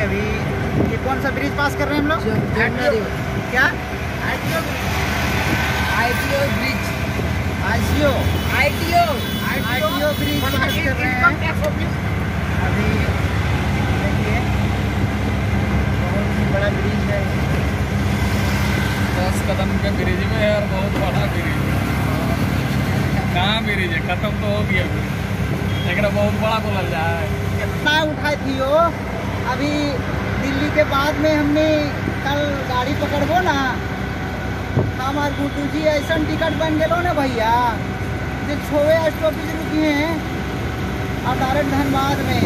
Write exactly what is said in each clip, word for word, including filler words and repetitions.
अभी ये कौन सा ब्रिज पास कर रहे हैं हम लोग? क्या? ITO bridge, ICO ITO ITO bridge pass कर रहे हैं अभी। देखिए बहुत ही बड़ा ब्रिज है, दस कदम के ब्रिज में है और बहुत बड़ा ब्रिज है। कहाँ ब्रिज है? खत्म तो हो गया लेकिन बहुत बड़ा बोला जा रहा है। कितना उठाई थी वो अभी दिल्ली के बाद में हमने कल गाड़ी पकड़बो ना, हमार गुड्डू जी ऐसा टिकट बन गए ना भैया, जो छोवे स्टॉपेज रुकी हैं और डायरेक्ट धनबाद में।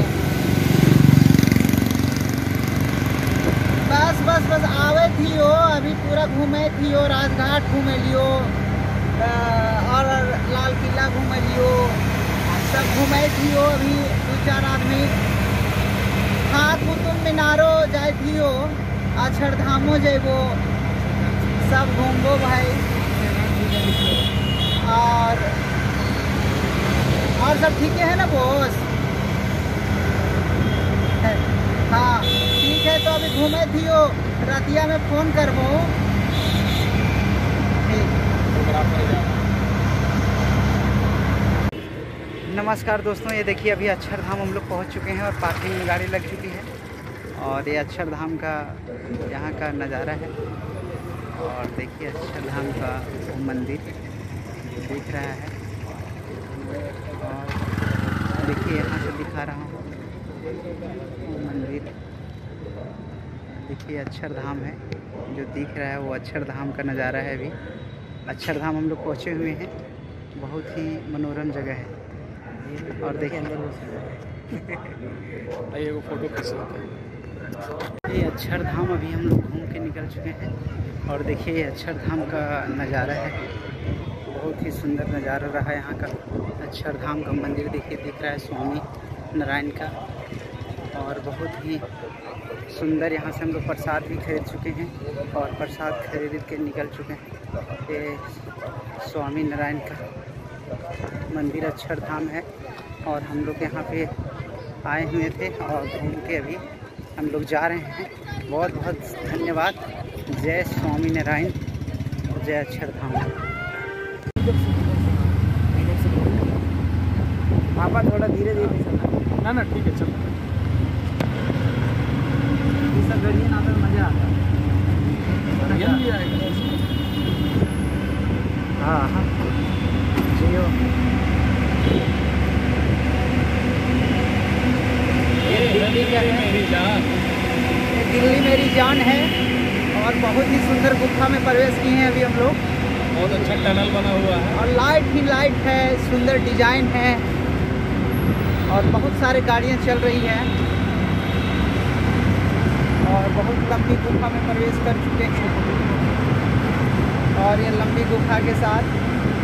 बस बस बस आवे थी वो, अभी पूरा घूमे थी वो, राजघाट घूमे लियो और लाल किला घूमे लियो, सब घूमे थी वो। अभी दो चार आदमी हाँ कुतुब मीनारो जाए थी वो, अक्षरधामो जेबो, सब घूमबो भाई। और और सब ठीक है ना बॉस? हाँ ठीक है, तो अभी घूमे थी वो, रतिया में फ़ोन करबो। नमस्कार दोस्तों, ये देखिए अभी अक्षरधाम हम लोग पहुंच चुके हैं और पार्किंग में गाड़ी लग चुकी है। और ये अक्षरधाम का यहाँ का नज़ारा है। और देखिए अक्षरधाम का मंदिर दिख रहा है। और देखिए यहाँ से दिखा रहा हूँ मंदिर, देखिए अक्षरधाम है जो दिख रहा है, वो अक्षरधाम का नज़ारा है। अभी अक्षरधाम हम लोग पहुँचे हुए हैं, बहुत ही मनोरम जगह है। और देखिए अंदर आइए वो फोटो खींच लेते हैं। ये अक्षरधाम अभी हम लोग घूम के निकल चुके हैं। और देखिए ये अक्षरधाम का नज़ारा है, बहुत ही सुंदर नज़ारा रहा है यहाँ का। अक्षरधाम का मंदिर देखिए दिख रहा है, स्वामी नारायण का। और बहुत ही सुंदर, यहाँ से हम लोग प्रसाद भी खरीद चुके हैं और प्रसाद खरीद के निकल चुके हैं। ये स्वामी नारायण का मंदिर अक्षरधाम है और हम लोग यहाँ पे आए हुए थे और घूम के अभी हम लोग जा रहे हैं। बहुत बहुत धन्यवाद। जय स्वामी नारायण, जय अक्षरधाम। पापा थोड़ा धीरे धीरे चलना। ना ना ठीक है चलो। ये सब गाड़ियाँ ना तो मज़ा आता है। ये भी आएगा। हाँ हाँ जियो। ये दिल्ली का है, मेरी जान, ये दिल्ली मेरी जान है। और बहुत ही सुंदर गुफा में प्रवेश किए हैं अभी हम लोग। बहुत अच्छा टनल बना हुआ है और लाइट ही लाइट है, सुंदर डिजाइन है और बहुत सारे गाड़ियाँ चल रही हैं। और बहुत लंबी गुफा में प्रवेश कर चुके हैं। और ये लंबी गुफा के साथ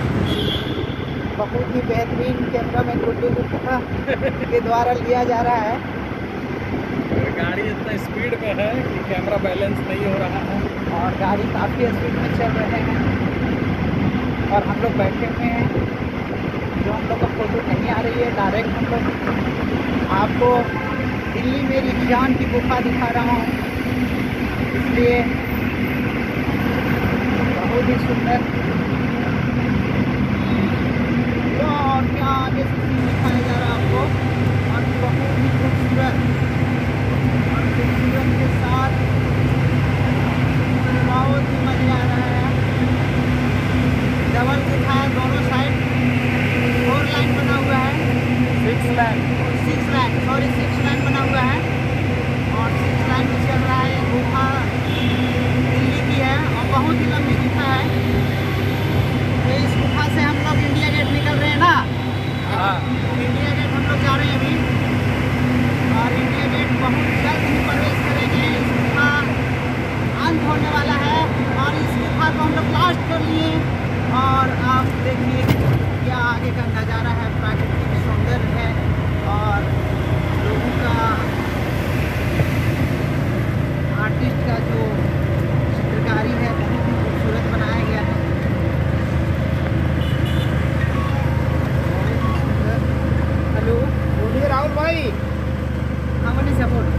बहुत ही बेहतरीन कैमरा में गुड्डू गुफा के द्वारा लिया जा रहा है। गाड़ी इतना स्पीड में है कि कैमरा बैलेंस नहीं हो रहा है और गाड़ी काफ़ी स्पीड में चल रहे हैं। और हम लोग बैठे हुए हैं, जो हम लोग का फोटो नहीं आ रही है, डायरेक्ट हम लोग आपको दिल्ली मेरी जान की गुफा दिखा रहा हूँ। इसलिए बहुत ही सुंदर। और क्या आगे से सीन दिखाया जा रहा है आपको, और बहुत ही खूबसूरत और खूबसूरत के साथ बहुत ही मज़ा आ रहा है। डबल गुफा है, दोनों साइड फोर लाइन बना हुआ है, six line six line sorry six line बना हुआ है। और सिक्स लाइन में चल रहा है। ये गुफा दिल्ली की है और बहुत ही लंबी गुफा है। तो इस गुफा से हम लोग इंडिया गेट निकल रहे हैं ना। हाँ इंडिया गेट हम लोग जा रहे हैं अभी। और इंडिया गेट बहुत जल्द ही प्रवेश करेंगे। इस गुफा अंत होने वाला है और इस गुफा को हम लोग लास्ट कर लिए। और आप देखिए क्या आगे का नज़ारा है, प्राकृतिक सौंदर्य है और लोगों का, आर्टिस्ट का जो चित्रकारी है बहुत ही खूबसूरत बनाया गया है। हेलो बोलिए राहुल भाई। हाँ बोलिए सपोर्ट।